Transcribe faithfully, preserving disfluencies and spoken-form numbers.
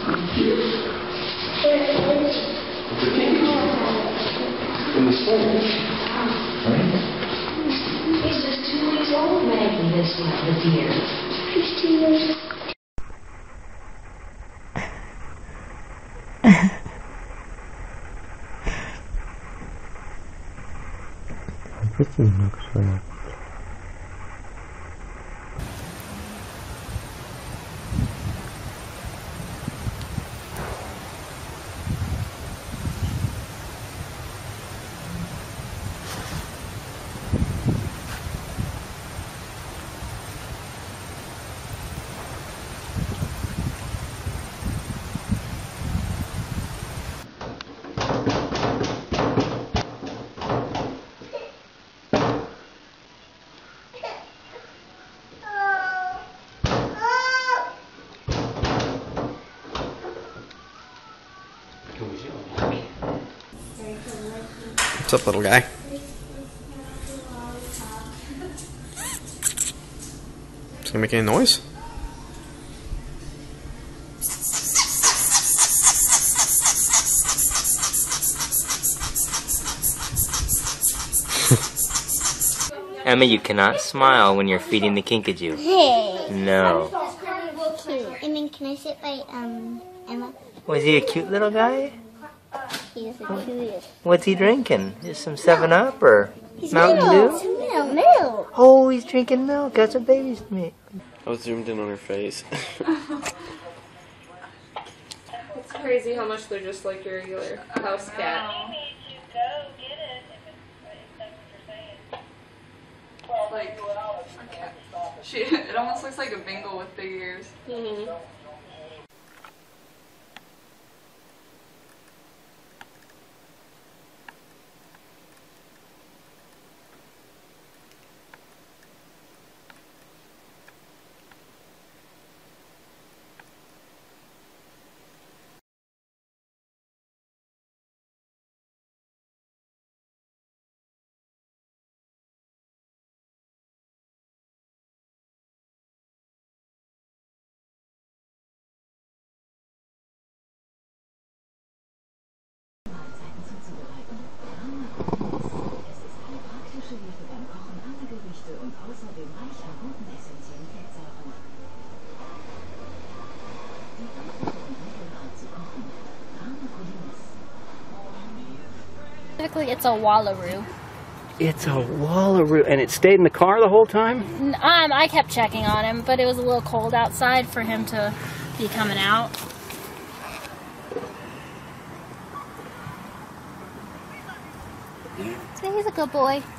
In the spring. Right? He's just two weeks old, Maggie, this the deer. He's two years old. Действительно, что ли? What's up, little guy? Is he gonna make any noise? Emma, you cannot smile when you're feeding the kinkajou. Hey. No. Cute. I mean, can I sit by um Emma? Was he a cute little guy? He is the cutest. What's he drinking? Just some seven up or He's Mountain milk. Dew? Milk. Milk. Oh, he's drinking milk. That's what babies make. I was zoomed in on her face. It's crazy how much they're just like your regular house cat. Like, a cat. She, it almost looks like a Bengal with big ears. Mm-hmm. Typically, it's a wallaroo. It's a wallaroo, and it stayed in the car the whole time? Um, I kept checking on him, but it was a little cold outside for him to be coming out. So he's a good boy.